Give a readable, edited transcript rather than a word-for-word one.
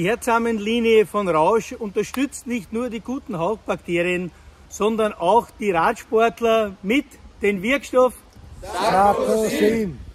Herzsamenlinie von Rausch unterstützt nicht nur die guten Hauchbakterien, sondern auch die Radsportler mit dem Wirkstoff Saprosin.